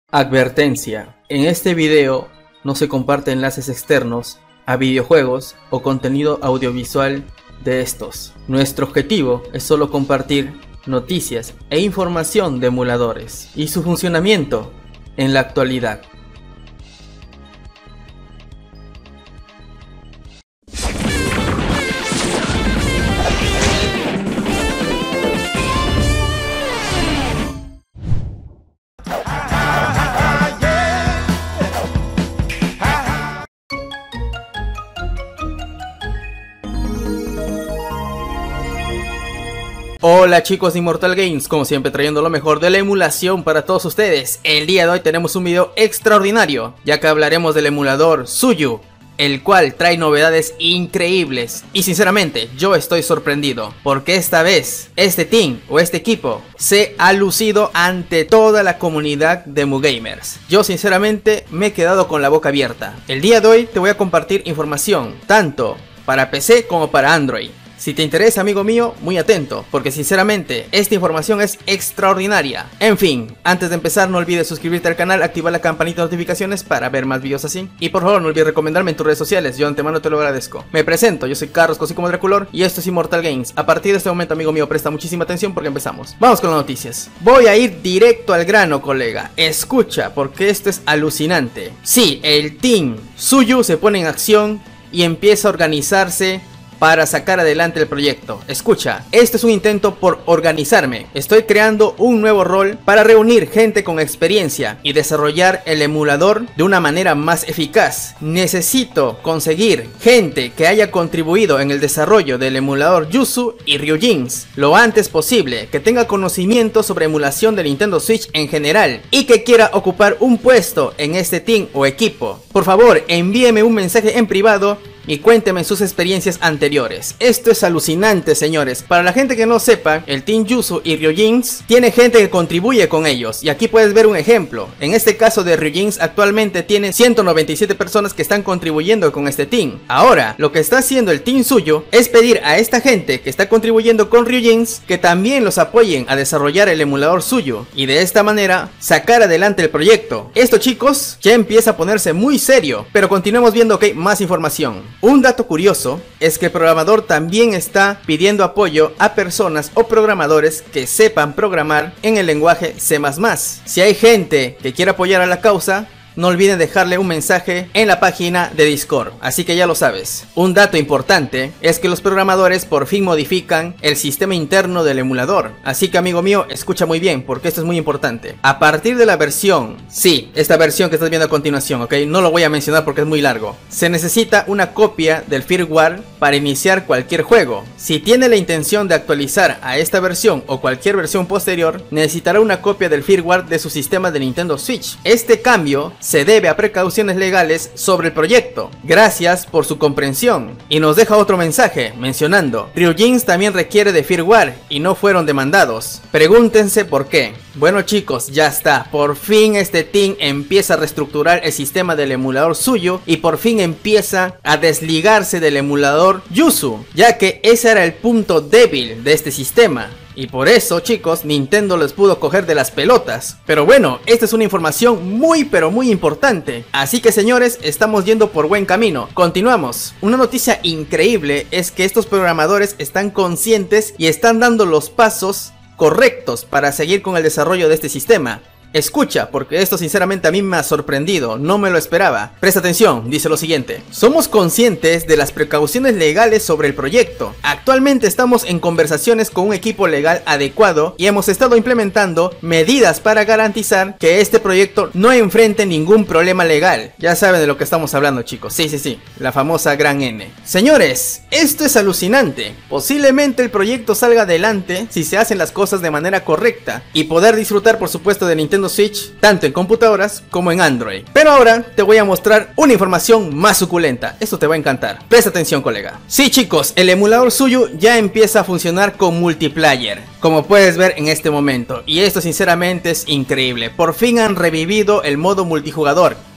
Advertencia: en este video no se comparten enlaces externos a videojuegos o contenido audiovisual de estos. Nuestro objetivo es solo compartir noticias e información de emuladores y su funcionamiento en la actualidad. Hola chicos de Immortal Games, como siempre trayendo lo mejor de la emulación para todos ustedes. El día de hoy tenemos un video extraordinario, ya que hablaremos del emulador Tsuyu, el cual trae novedades increíbles. Y sinceramente yo estoy sorprendido, porque esta vez este team o este equipo se ha lucido ante toda la comunidad de EmuGamers. Yo sinceramente me he quedado con la boca abierta. El día de hoy te voy a compartir información tanto para PC como para Android. Si te interesa, amigo mío, muy atento, porque sinceramente esta información es extraordinaria. En fin, antes de empezar no olvides suscribirte al canal, activar la campanita de notificaciones para ver más videos así. Y por favor no olvides recomendarme en tus redes sociales, yo de antemano te lo agradezco. Me presento, yo soy Carlos, conocido como Draculor, y esto es Immortal Games. A partir de este momento, amigo mío, presta muchísima atención porque empezamos. Vamos con las noticias. Voy a ir directo al grano, colega. Escucha, porque esto es alucinante. Sí, el team Tsuyu se pone en acción y empieza a organizarse para sacar adelante el proyecto. Escucha, este es un intento por organizarme. Estoy creando un nuevo rol para reunir gente con experiencia y desarrollar el emulador de una manera más eficaz. Necesito conseguir gente que haya contribuido en el desarrollo del emulador Yuzu y Ryujinx lo antes posible, que tenga conocimiento sobre emulación de Nintendo Switch en general y que quiera ocupar un puesto en este team o equipo. Por favor, envíeme un mensaje en privado y cuénteme sus experiencias anteriores. Esto es alucinante, señores. Para la gente que no sepa, el Team Yuzu y Ryujinx tiene gente que contribuye con ellos. Y aquí puedes ver un ejemplo. En este caso de Ryujinx actualmente tiene 197 personas que están contribuyendo con este team. Ahora, lo que está haciendo el Team Tsuyu es pedir a esta gente que está contribuyendo con Ryujinx que también los apoyen a desarrollar el emulador Tsuyu. Y de esta manera, sacar adelante el proyecto. Esto, chicos, ya empieza a ponerse muy serio. Pero continuemos viendo que hay más información. Un dato curioso es que el programador también está pidiendo apoyo a personas o programadores que sepan programar en el lenguaje C++. Si hay gente que quiera apoyar a la causa, no olviden dejarle un mensaje en la página de Discord, así que ya lo sabes. Un dato importante es que los programadores por fin modifican el sistema interno del emulador, así que amigo mío, escucha muy bien porque esto es muy importante. A partir de la versión, sí, esta versión que estás viendo a continuación, ok, no lo voy a mencionar porque es muy largo. Se necesita una copia del firmware para iniciar cualquier juego. Si tiene la intención de actualizar a esta versión o cualquier versión posterior, necesitará una copia del firmware de su sistema de Nintendo Switch. Este cambio se debe a precauciones legales sobre el proyecto. Gracias por su comprensión. Y nos deja otro mensaje mencionando: Ryujinx también requiere de firmware y no fueron demandados. Pregúntense por qué. Bueno chicos, ya está. Por fin este team empieza a reestructurar el sistema del emulador Tsuyu y por fin empieza a desligarse del emulador Yuzu, ya que ese era el punto débil de este sistema. Y por eso, chicos, Nintendo les pudo coger de las pelotas. Pero bueno, esta es una información muy pero muy importante. Así que señores, estamos yendo por buen camino. Continuamos. Una noticia increíble es que estos programadores están conscientes y están dando los pasos correctos para seguir con el desarrollo de este sistema. Escucha, porque esto sinceramente a mí me ha sorprendido, no me lo esperaba. Presta atención, dice lo siguiente: somos conscientes de las precauciones legales sobre el proyecto. Actualmente estamos en conversaciones con un equipo legal adecuado y hemos estado implementando medidas para garantizar que este proyecto no enfrente ningún problema legal. Ya saben de lo que estamos hablando, chicos. Sí, la famosa gran N. Señores, esto es alucinante. Posiblemente el proyecto salga adelante si se hacen las cosas de manera correcta y poder disfrutar, por supuesto, de Nintendo Switch, tanto en computadoras como en Android. Pero ahora te voy a mostrar una información más suculenta. Esto te va a encantar. Presta atención, colega. Sí, chicos, el emulador Tsuyu ya empieza a funcionar con multiplayer, como puedes ver en este momento. Y esto sinceramente es increíble. Por fin han revivido el modo multijugador.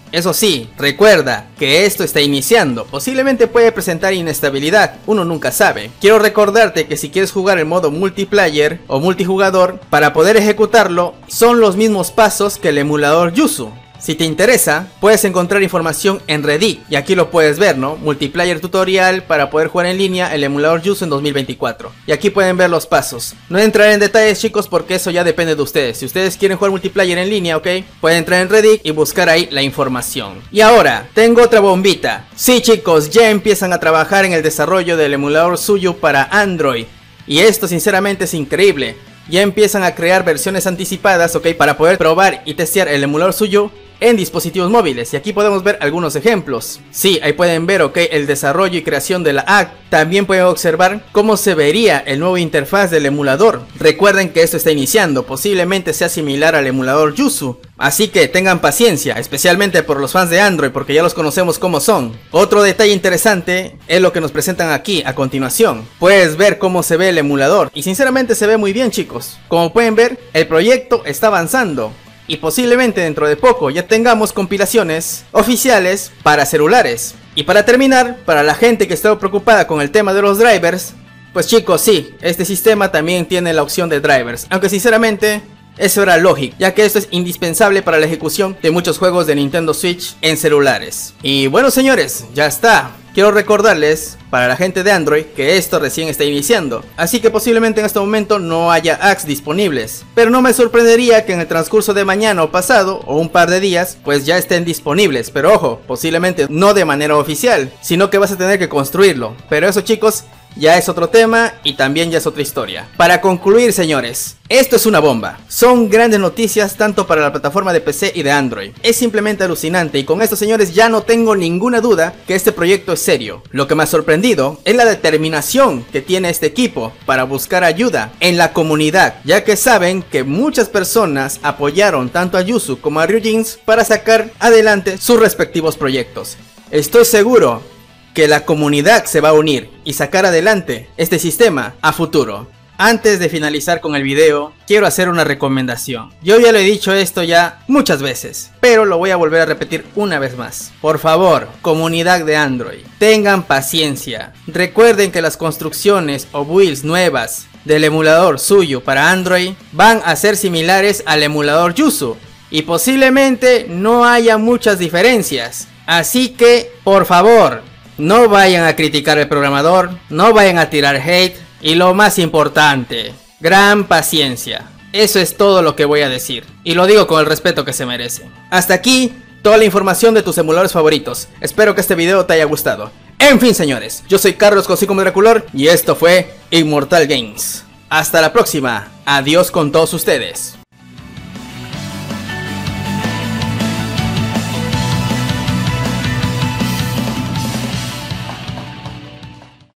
Eso sí, recuerda que esto está iniciando, posiblemente puede presentar inestabilidad, uno nunca sabe. Quiero recordarte que si quieres jugar en modo multiplayer o multijugador, para poder ejecutarlo, son los mismos pasos que el emulador Yuzu. Si te interesa, puedes encontrar información en Reddit, y aquí lo puedes ver, ¿no? Multiplayer tutorial para poder jugar en línea el emulador Yuzu en 2024. Y aquí pueden ver los pasos. No entraré en detalles, chicos, porque eso ya depende de ustedes. Si ustedes quieren jugar multiplayer en línea, ¿ok? Pueden entrar en Reddit y buscar ahí la información. Y ahora, tengo otra bombita. Sí, chicos, ya empiezan a trabajar en el desarrollo del emulador Suyu para Android. Y esto sinceramente es increíble. Ya empiezan a crear versiones anticipadas, ¿ok? Para poder probar y testear el emulador Suyu en dispositivos móviles, y aquí podemos ver algunos ejemplos. Sí, ahí pueden ver, ok, el desarrollo y creación de la app. También pueden observar cómo se vería el nuevo interfaz del emulador. Recuerden que esto está iniciando, posiblemente sea similar al emulador Yuzu, así que tengan paciencia, especialmente por los fans de Android, porque ya los conocemos como son. Otro detalle interesante es lo que nos presentan aquí a continuación. Puedes ver cómo se ve el emulador, y sinceramente se ve muy bien, chicos. Como pueden ver, el proyecto está avanzando, y posiblemente dentro de poco ya tengamos compilaciones oficiales para celulares. Y para terminar, para la gente que está preocupada con el tema de los drivers, pues chicos, sí, este sistema también tiene la opción de drivers, aunque sinceramente eso era lógico, ya que esto es indispensable para la ejecución de muchos juegos de Nintendo Switch en celulares. Y bueno, señores, ya está. Quiero recordarles, para la gente de Android, que esto recién está iniciando, así que posiblemente en este momento no haya apps disponibles, pero no me sorprendería que en el transcurso de mañana o pasado, o un par de días, pues ya estén disponibles. Pero ojo, posiblemente no de manera oficial, sino que vas a tener que construirlo. Pero eso, chicos, ya es otro tema y también ya es otra historia. Para concluir, señores, esto es una bomba. Son grandes noticias tanto para la plataforma de PC y de Android. Es simplemente alucinante, y con esto, señores, ya no tengo ninguna duda que este proyecto es serio. Lo que me ha sorprendido es la determinación que tiene este equipo para buscar ayuda en la comunidad, ya que saben que muchas personas apoyaron tanto a Yuzu como a Ryujinx para sacar adelante sus respectivos proyectos. Estoy seguro que la comunidad se va a unir y sacar adelante este sistema a futuro. Antes de finalizar con el video, quiero hacer una recomendación. Yo ya lo he dicho esto ya muchas veces, pero lo voy a volver a repetir una vez más. Por favor, comunidad de Android, tengan paciencia. Recuerden que las construcciones o builds nuevas del emulador Suyu para Android van a ser similares al emulador Yuzu, y posiblemente no haya muchas diferencias. Así que, por favor, no vayan a criticar al programador, no vayan a tirar hate, y lo más importante, gran paciencia. Eso es todo lo que voy a decir, y lo digo con el respeto que se merece. Hasta aquí toda la información de tus emuladores favoritos. Espero que este video te haya gustado. En fin, señores, yo soy Carlos conocido como Draculor, y esto fue Immortal Games. Hasta la próxima, adiós con todos ustedes.